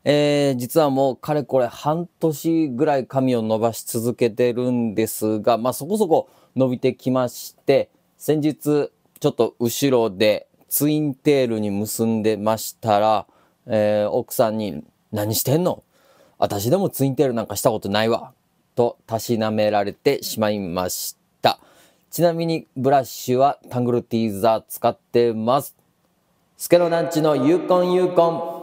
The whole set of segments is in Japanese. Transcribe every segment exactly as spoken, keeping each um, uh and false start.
えー、実はもうかれこれ半年ぐらい髪を伸ばし続けてるんですが、まあそこそこ伸びてきまして、先日ちょっと後ろでツインテールに結んでましたら、えー、奥さんに何してんの？私でもツインテールなんかしたことないわ。とたしなめられてしまいました。ちなみにブラシはタングルティーザー使ってます。スケロ団地のユーコンユーコン。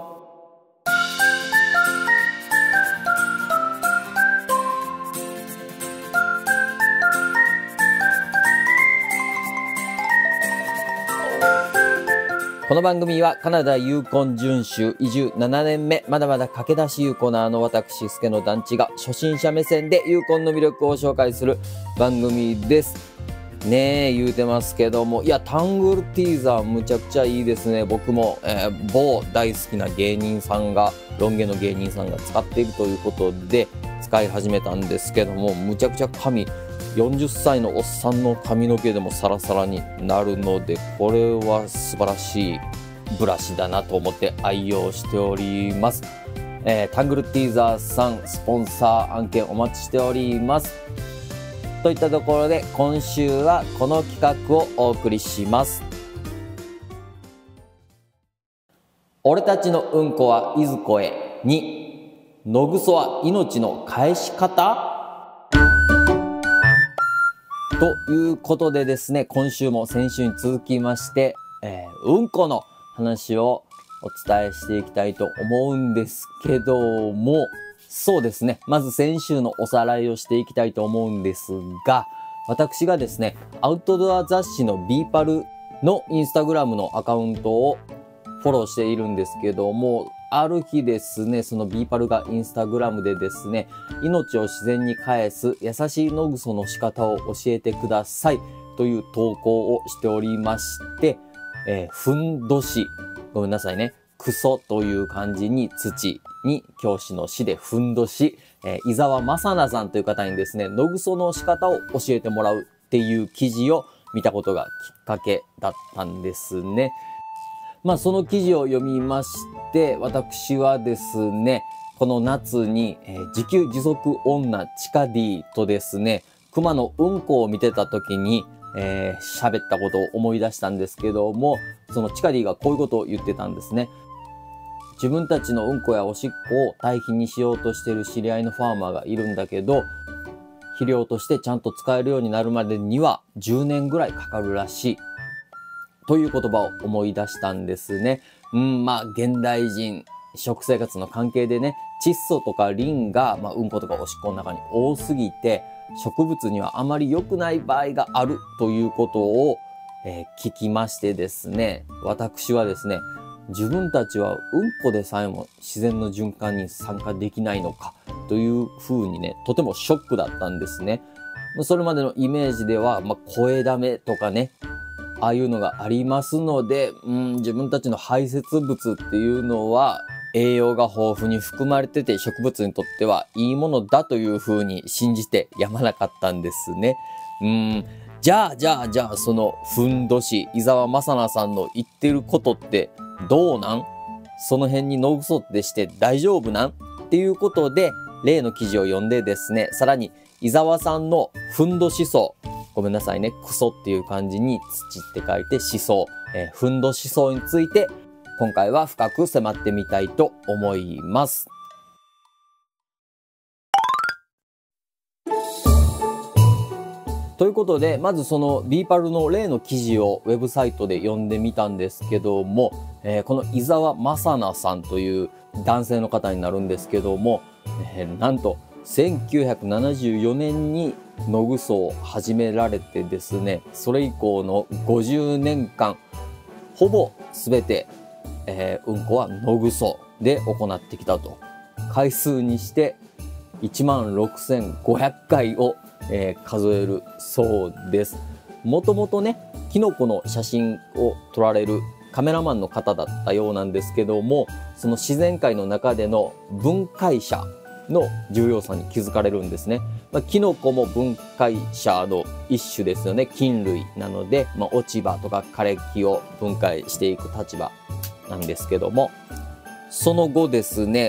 この番組はカナダユーコン準州移住ななねんめ、まだまだ駆け出しユーコナーの私、スケの団地が初心者目線でユーコンの魅力を紹介する番組です。ねえ、言うてますけども、いや、タングルティーザーむちゃくちゃいいですね。僕も、えー、某大好きな芸人さんが、ロン毛の芸人さんが使っているということで、使い始めたんですけども、むちゃくちゃ髪、よんじゅっさいのおっさんの髪の毛でもサラサラになるので、これは素晴らしいブラシだなと思って愛用しております。えー、タングルティーザーさんスポンサー案件お待ちしております。といったところで今週はこの企画をお送りします。俺たちのうんこはいずこへに、野ぐそは命の返し方ということでですね、今週も先週に続きまして、えー、うんこの話をお伝えしていきたいと思うんですけども、そうですね、まず先週のおさらいをしていきたいと思うんですが、私がですね、アウトドア雑誌のビーパルのインスタグラムのアカウントをフォローしているんですけども、ある日ですね、そのビーパルがインスタグラムでですね、命を自然に返す優しい野ぐその仕方を教えてくださいという投稿をしておりまして、えー、ふんどし、ごめんなさいね、クソという漢字に土に教師の師でふんどし、えー、伊沢正奈さんという方にですね、野ぐその仕方を教えてもらうっていう記事を見たことがきっかけだったんですね。まあその記事を読みまして、私はですね、この夏に、えー、自給自足女チカディとですね、熊のうんこを見てた時に、えー、喋ったことを思い出したんですけども、そのチカディがこういうことを言ってたんですね。自分たちのうんこやおしっこを堆肥にしようとしている知り合いのファーマーがいるんだけど、肥料としてちゃんと使えるようになるまでにはじゅうねんぐらいかかるらしい。という言葉を思い出したんですね。うん、まあ、現代人、食生活の関係でね、窒素とかリンが、まあ、うんことかおしっこの中に多すぎて、植物にはあまり良くない場合があるということを、えー、聞きましてですね、私はですね、自分たちはうんこでさえも自然の循環に参加できないのかというふうにね、とてもショックだったんですね。それまでのイメージでは、まあ、声だめとかね、ああいうのがありますので、うん、自分たちの排泄物っていうのは栄養が豊富に含まれてて植物にとってはいいものだというふうに信じてやまなかったんですね。うん、じゃあじゃあじゃあそのふんどし伊沢正奈さんの言ってることってどうなん？その辺に野ぐそってして大丈夫なん？っていうことで例の記事を読んでですね、さらに伊沢さんのふんどし層、ごめんなさいね。クソっていう漢字に土って書いて思想、えー、ふんど思想について今回は深く迫ってみたいと思います。ということで、まずそのビーパルの例の記事をウェブサイトで読んでみたんですけども、えー、この伊沢正奈さんという男性の方になるんですけども、えー、なんとせんきゅうひゃくななじゅうよねんに野ぐそを始められてですね、それ以降のごじゅうねんかんほぼ全て、えー、うんこは野ぐそで行ってきたと。回数にしていちまんろくせんごひゃっかいを、えー、数えるそうです。もともとね、キノコの写真を撮られるカメラマンの方だったようなんですけども、その自然界の中での分解者の重要さに気づかれるんですね。まあ、キノコも分解者の一種ですよね。菌類なので、まあ、落ち葉とか枯れ木を分解していく立場なんですけども、その後ですね、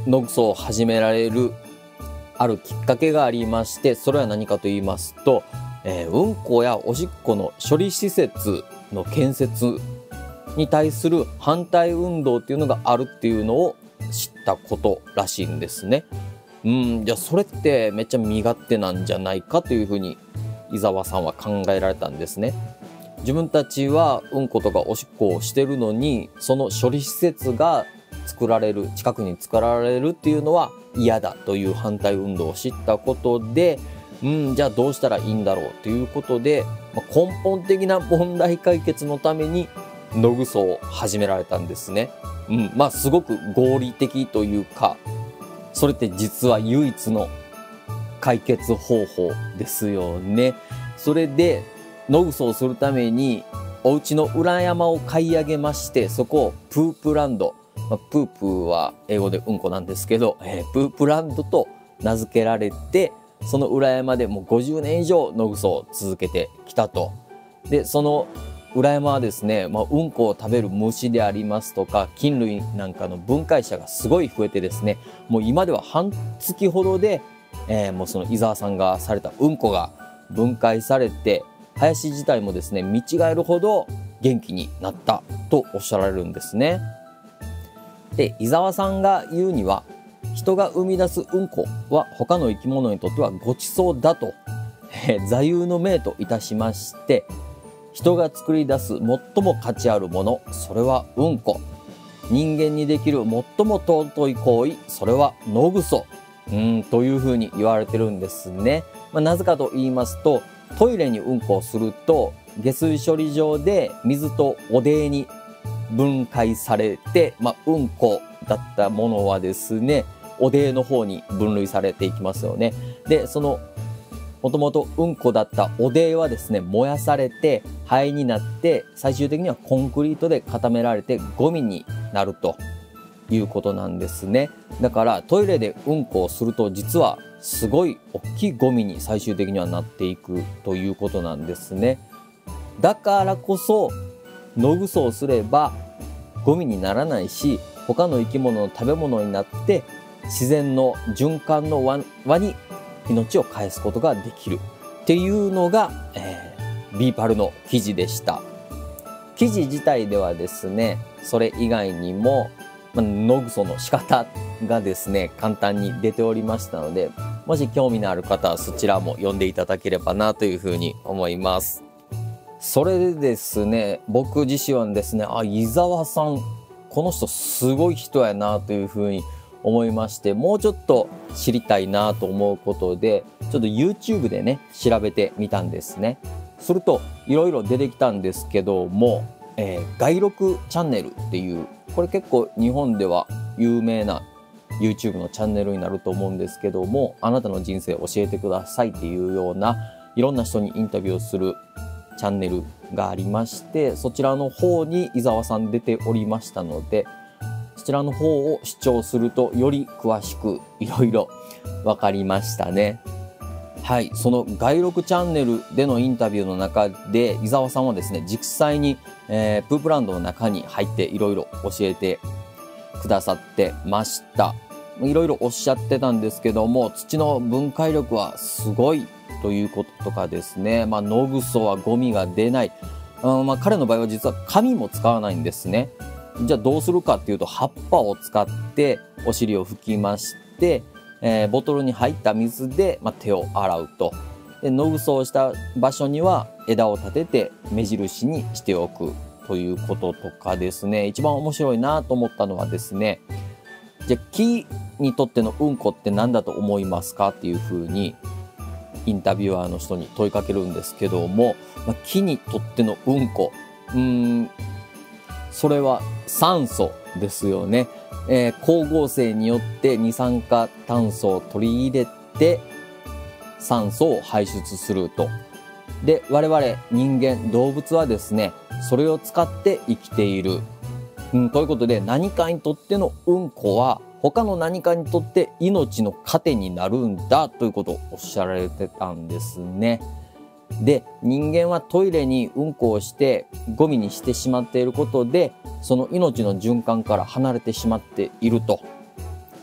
野グソを始められるあるきっかけがありまして、それは何かと言いますと、えー、うんこやおしっこの処理施設の建設に対する反対運動っていうのがあるっていうのを知ったことらしいんですね。うん、じゃあそれってめっちゃ身勝手なんじゃないかというふうに伊沢さんは考えられたんですね。自分たちはうんことかおしっこをしてるのに、その処理施設が作られる、近くに作られるっていうのは嫌だという反対運動を知ったことで、うん、じゃあどうしたらいいんだろうということで、まあ、根本的な問題解決のために野グソを始められたんですね。うん、まあすごく合理的というか、それって実は唯一の解決方法ですよね。それで野グソをするためにお家の裏山を買い上げまして、そこをプープランド、まあ、プープは英語でうんこなんですけど、えー、プープランドと名付けられて、その裏山でもうごじゅうねん以上野グソを続けてきたと。でその裏山はですね、まあ、うんこを食べる虫でありますとか菌類なんかの分解者がすごい増えてですね、もう今では半月ほどで、えー、もうその伊沢さんがされたうんこが分解されて、林自体もですね見違えるほど元気になったとおっしゃられるんですね。で伊沢さんが言うには、人が生み出すうんこは他の生き物にとってはごちそうだと、えー、座右の銘といたしまして、人が作り出す最も価値あるもの、それはうんこ。人間にできる最も尊い行為、それは野グソ。うんというふうに言われてるんですね。まあ、なぜかと言いますと、トイレにうんこをすると下水処理場で水と汚泥に分解されて、まあ、うんこだったものはですね汚泥の方に分類されていきますよね。でそのもともとうんこだった汚泥はですね燃やされて灰になって、最終的にはコンクリートで固められてゴミになるということなんですね。だからトイレでうんこをすると実はすごい大きいゴミに最終的にはなっていくということなんですね。だからこそ野グソをすればゴミにならないし、他の生き物の食べ物になって自然の循環の輪に命を返すことができるっていうのが、えー、ビーパルの記事でした。記事自体ではですね、それ以外にも、まあ、野グソの仕方がですね簡単に出ておりましたので、もし興味のある方はそちらも読んでいただければなというふうに思います。それでですね、僕自身はですね、あ、伊沢さんこの人すごい人やなというふうに思いまして、もうちょっと知りたいなと思うことでちょっと YouTube でね調べてみたんですね。するといろいろ出てきたんですけども、えー、外録チャンネルっていう、これ結構日本では有名な YouTube のチャンネルになると思うんですけども、あなたの人生教えてくださいっていうようないろんな人にインタビューをするチャンネルがありまして、そちらの方に伊沢さん出ておりましたので、そちらの方を視聴するとより詳しくいろいろ分かりましたね。はい、その外録チャンネルでのインタビューの中で伊沢さんはですね実際に、えー、プープランドの中に入っていろいろ教えてくださってました。いろいろおっしゃってたんですけども、土の分解力はすごいということとかですね、まあ、野グソはゴミが出ない、あまあ、彼の場合は実は紙も使わないんですね。じゃあどうするかっていうと、葉っぱを使ってお尻を拭きまして、えー、ボトルに入った水で、まあ、手を洗うと。で野グソをした場所には枝を立てて目印にしておくということとかですね、一番面白いなと思ったのはですね、じゃあ木にとってのうんこって何だと思いますかっていうふうにインタビュアーの人に問いかけるんですけども、まあ、木にとってのうんこ、うーんそれは酸素ですよね。えー、光合成によって二酸化炭素を取り入れて酸素を排出すると。で我々人間動物はですねそれを使って生きている、うん、ということで何かにとってのうんこは他の何かにとって命の糧になるんだということをおっしゃられてたんですね。で人間はトイレにうんこをしてゴミにしてしまっていることでその命の循環から離れてしまっていると。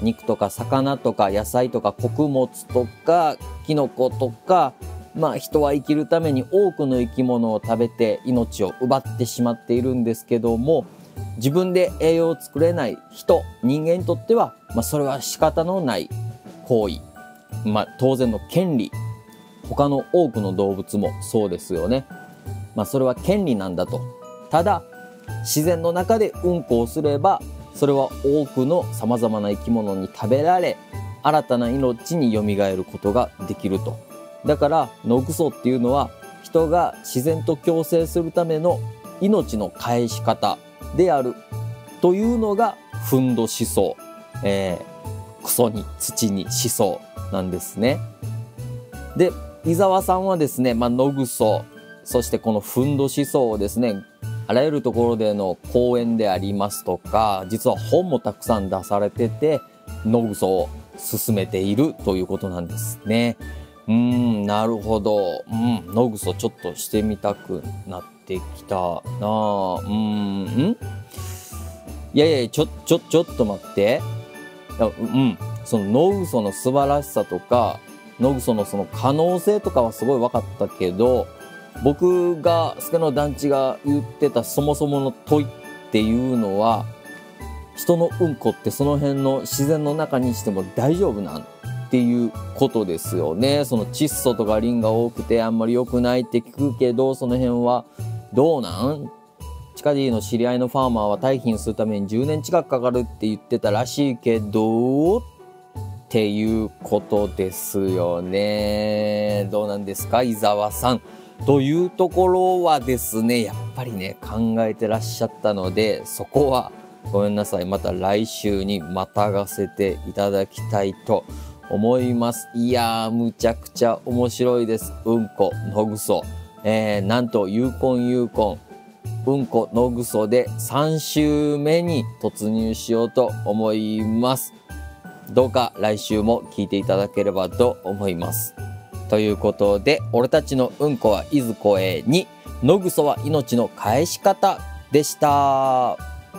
肉とか魚とか野菜とか穀物とかキノコとか、まあ人は生きるために多くの生き物を食べて命を奪ってしまっているんですけども、自分で栄養を作れない人、人間にとっては、まあ、それは仕方のない行為、まあ、当然の権利。他の多くの動物もそうですよね。まあ、それは権利なんだと。ただ自然の中でうんこをすれば、それは多くのさまざまな生き物に食べられ、新たな命によみがえることができると。だから野グソっていうのは、人が自然と共生するための命の返し方であるというのがふんど思想、えー、クソに土に思想なんですね。で、伊沢さんはですね、まあ、野グソ、そしてこのふんど思想をですね、あらゆるところでの講演でありますとか、実は本もたくさん出されてて、野グソを進めているということなんですね。うーん、なるほど。うん、野グソちょっとしてみたくなってきたなあ。うーん、んいやいや、ちょ、ちょ、ちょっと待って。いや、うん、その野グソの素晴らしさとか、野グソのその可能性とかはすごい分かったけど、僕が助の団地が言ってたそもそもの問いっていうのは、人のうんこってその辺の自然の中にしても大丈夫なんっていうことですよね。その窒素とかリンが多くてあんまり良くないって聞くけど、その辺はどうなん？チカディの知り合いのファーマーは堆肥にするためにじゅうねん近くかかるって言ってたらしいけどっていうことですよね。どうなんですか、伊沢さん。というところはですね、やっぱりね、考えてらっしゃったので、そこはごめんなさい。また来週にまたがせていただきたいと思います。いやー、むちゃくちゃ面白いです。うんこ、野グソ。えー、なんと、ゆうこんゆうこん、うんこ、野グソでさん週目に突入しようと思います。どうか来週も聞いていただければと思います。ということで、俺たちのうんこはいずこへに、野グソは命の返し方でした。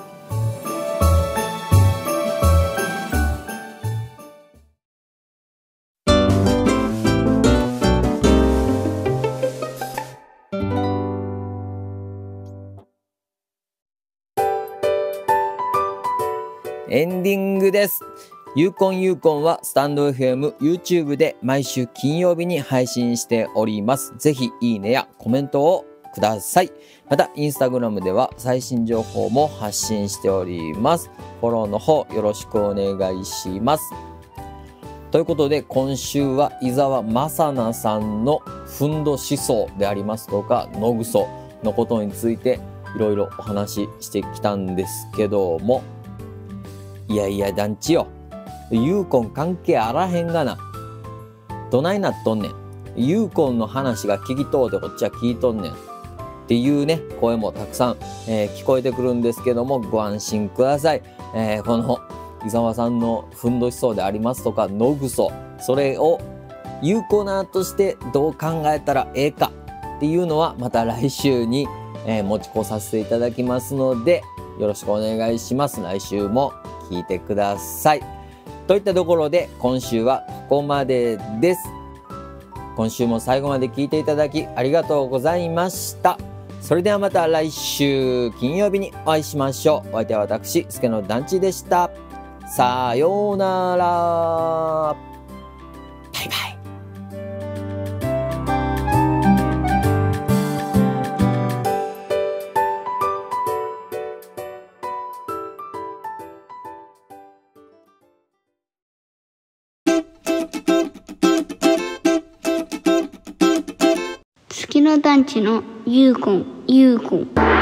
エンディングです。ゆうこんゆうこんはスタンド エフエム、YouTube で毎週金曜日に配信しております。ぜひいいねやコメントをください。また、インスタグラムでは最新情報も発信しております。フォローの方よろしくお願いします。ということで、今週は伊沢正奈さんのふんど思想でありますとか、野グソのことについていろいろお話ししてきたんですけども、いやいや団地よ。ユーコン関係あらへんがな。どないなっとんねん。ユーコンの話が聞きとうてこっちは聞いとんねん。っていうね、声もたくさん、えー、聞こえてくるんですけども、ご安心ください。えー、この伊沢さんのふんどしそうでありますとか、野グソ、それを有効なとしてどう考えたらええかっていうのはまた来週に、えー、持ち越させていただきますので、よろしくお願いします。来週も聞いてください。といったところで今週はここまでです。今週も最後まで聞いていただきありがとうございました。それではまた来週金曜日にお会いしましょう。お相手は私、助の団地でした。さようなら。バイバイ。 月の団地のユーコン、ユーコン。